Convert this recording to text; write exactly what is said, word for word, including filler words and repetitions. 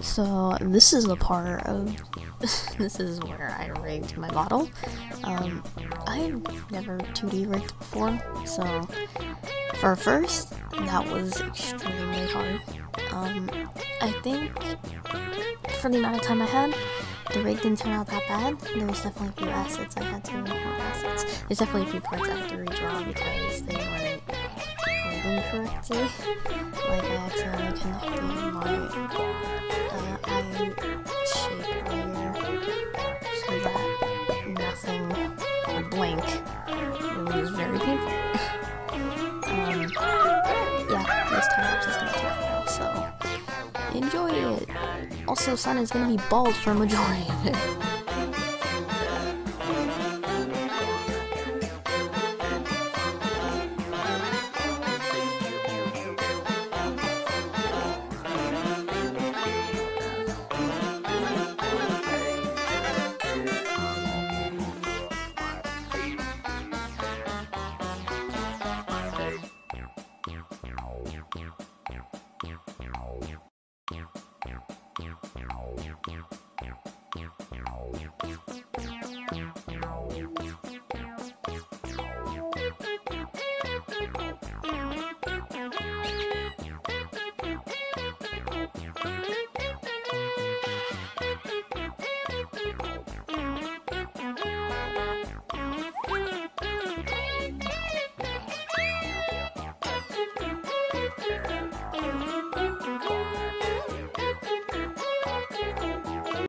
So this is a part of this is where I rigged my model. Um, I've never two D rigged before, so for first that was extremely hard. Um, I think for the amount of time I had, the rig didn't turn out that bad. There was definitely a few assets I had to not assets. There's definitely a few parts I had to redraw because they weren't rigging correctly. Like I accidentally connected my uh, eye shape layer so that nothing would blink. It was very painful. um, yeah, this time-lapse is gonna take a while, so enjoy it. Also, Sun is gonna be bald for a majority of it.